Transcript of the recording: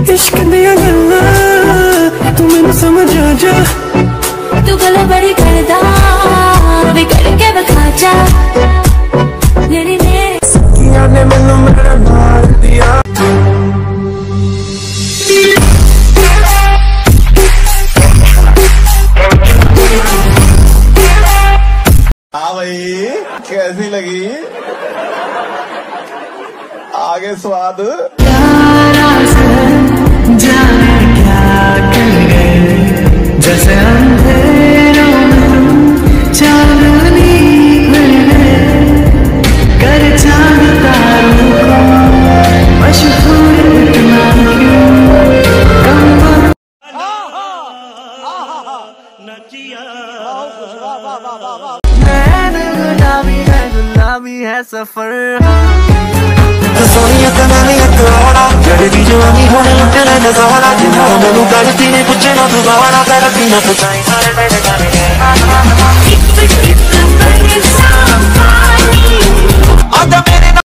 इश्क दिया गल्ला तू मैनू समझ आ जा, तू गला बड़ी करदा वे करके बखा जा मेरी ने मैनू मेरा मार दिया। हाँ भाई कैसी लगी आगे स्वाद जाने क्या कर गए जैसे अंधेरों में चांदनी मिल गए कर चांद तारों को मशहूर इतना क्यों गुलाबी है सफर सोनिया कनाली करोड़ा जड़ती जवानी होने लुटे ले नजारा जिन्हों मैनू गलती ने पूछे ना दोबारा करती ना पुछाई सारे मेरे गाने